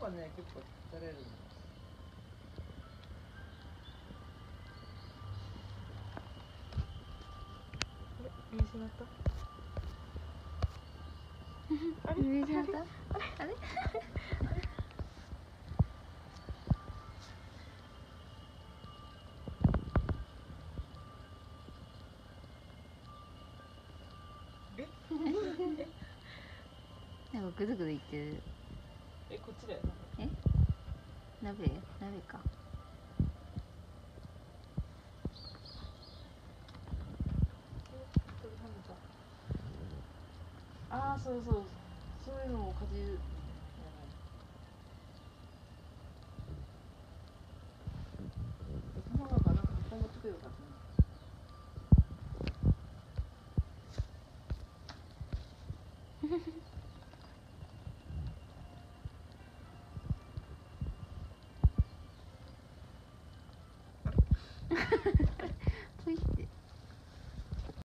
かね結構取れるの。 見失った。あれ見失った。あれ。なんかぐずぐずいってる。 こっちだよ。 鍋か。 ああ、そういうのをかじる。頭がなんか葉っぱ持ってくるからね。